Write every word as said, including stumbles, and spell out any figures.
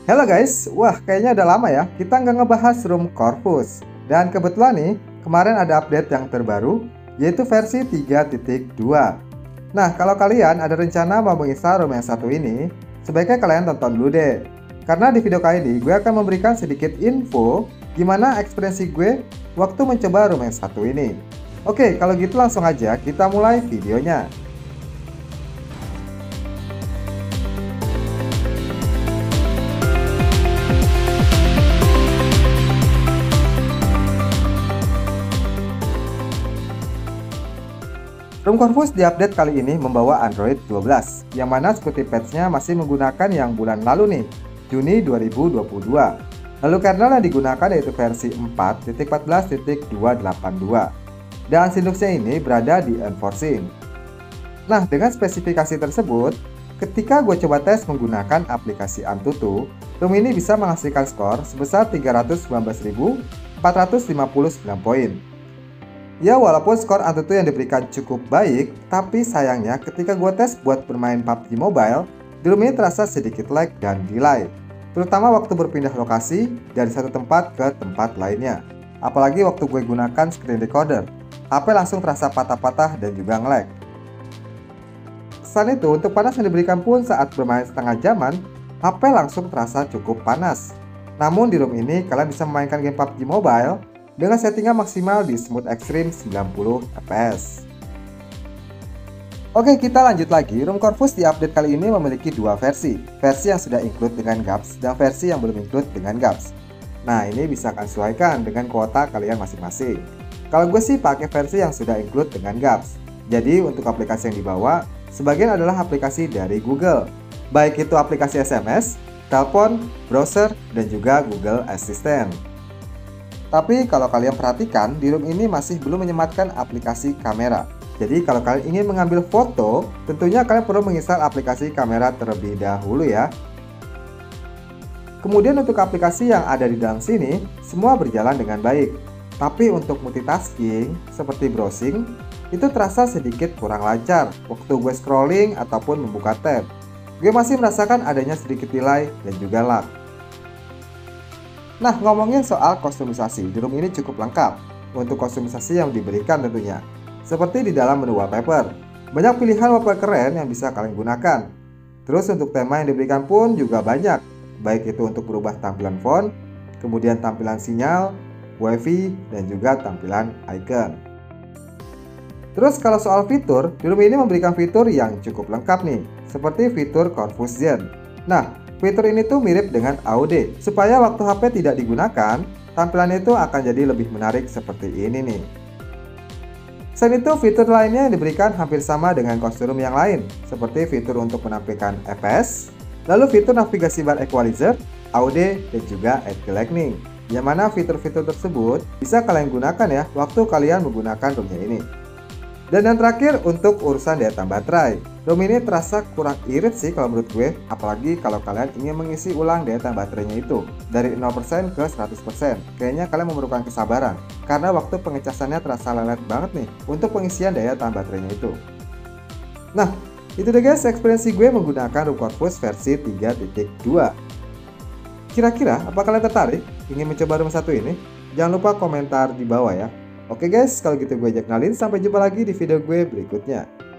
Halo guys, wah kayaknya udah lama ya kita nggak ngebahas ROM Corvus. Dan kebetulan nih, kemarin ada update yang terbaru, yaitu versi tiga titik dua. Nah, kalau kalian ada rencana mau menginstal ROM yang satu ini, sebaiknya kalian tonton dulu deh. Karena di video kali ini, gue akan memberikan sedikit info gimana ekspresi gue waktu mencoba ROM yang satu ini. Oke, kalau gitu langsung aja kita mulai videonya. ROM Corvus di update kali ini membawa Android dua belas, yang mana security patch-nya masih menggunakan yang bulan lalu nih, Juni dua ribu dua puluh dua. Lalu kernel yang digunakan yaitu versi empat titik empat belas titik dua delapan dua. Dan Linux-nya ini berada di Enforcing. Nah, dengan spesifikasi tersebut, ketika gue coba tes menggunakan aplikasi Antutu, ROM ini bisa menghasilkan skor sebesar tiga ratus sembilan belas ribu empat ratus lima puluh sembilan poin. Ya, walaupun skor Antutu yang diberikan cukup baik, tapi sayangnya ketika gue tes buat bermain P U B G Mobile, di ROM ini terasa sedikit lag dan delay, terutama waktu berpindah lokasi dari satu tempat ke tempat lainnya. Apalagi waktu gue gunakan screen recorder, H P langsung terasa patah-patah dan juga nge-lag. Selain itu, untuk panas yang diberikan pun saat bermain setengah jaman, H P langsung terasa cukup panas. Namun di ROM ini kalian bisa memainkan game P U B G Mobile dengan settingan maksimal di Smooth Extreme sembilan puluh F P S. Oke, kita lanjut lagi. ROM Corvus di update kali ini memiliki dua versi. Versi yang sudah include dengan gaps dan versi yang belum include dengan gaps. Nah, ini bisa kalian sesuaikan dengan kuota kalian masing-masing. Kalau gue sih pakai versi yang sudah include dengan gaps. Jadi untuk aplikasi yang dibawa, sebagian adalah aplikasi dari Google. Baik itu aplikasi S M S, telepon, browser, dan juga Google Assistant. Tapi kalau kalian perhatikan, di ROM ini masih belum menyematkan aplikasi kamera. Jadi kalau kalian ingin mengambil foto, tentunya kalian perlu menginstal aplikasi kamera terlebih dahulu ya. Kemudian untuk aplikasi yang ada di dalam sini, semua berjalan dengan baik. Tapi untuk multitasking, seperti browsing, itu terasa sedikit kurang lancar waktu gue scrolling ataupun membuka tab. Gue masih merasakan adanya sedikit delay dan juga lag. Nah, ngomongin soal kustomisasi, di ROM ini cukup lengkap untuk kustomisasi yang diberikan tentunya. Seperti di dalam menu wallpaper, banyak pilihan wallpaper keren yang bisa kalian gunakan. Terus untuk tema yang diberikan pun juga banyak, baik itu untuk berubah tampilan font, kemudian tampilan sinyal, wifi, dan juga tampilan icon. Terus kalau soal fitur, di ROM ini memberikan fitur yang cukup lengkap nih, seperti fitur Corvus Zen. Nah, fitur ini tuh mirip dengan A U D, supaya waktu H P tidak digunakan, tampilannya itu akan jadi lebih menarik seperti ini nih. Selain itu, fitur lainnya yang diberikan hampir sama dengan kostum yang lain, seperti fitur untuk menampilkan F P S, lalu fitur navigasi bar equalizer, A U D, dan juga edge lightning. Yang mana fitur-fitur tersebut bisa kalian gunakan ya waktu kalian menggunakan ROM-nya ini. Dan yang terakhir untuk urusan daya tahan baterai, ROM ini terasa kurang irit sih kalau menurut gue, apalagi kalau kalian ingin mengisi ulang daya tahan baterainya itu dari nol persen ke seratus persen. Kayaknya kalian memerlukan kesabaran karena waktu pengecasannya terasa lelet banget nih untuk pengisian daya tahan baterainya itu. Nah, itu deh guys ekspresi gue menggunakan ROM Corvus versi tiga titik dua. Kira-kira apa kalian tertarik ingin mencoba ROM satu ini? Jangan lupa komentar di bawah ya. Oke guys, kalau gitu gue Jack Nalin, sampai jumpa lagi di video gue berikutnya.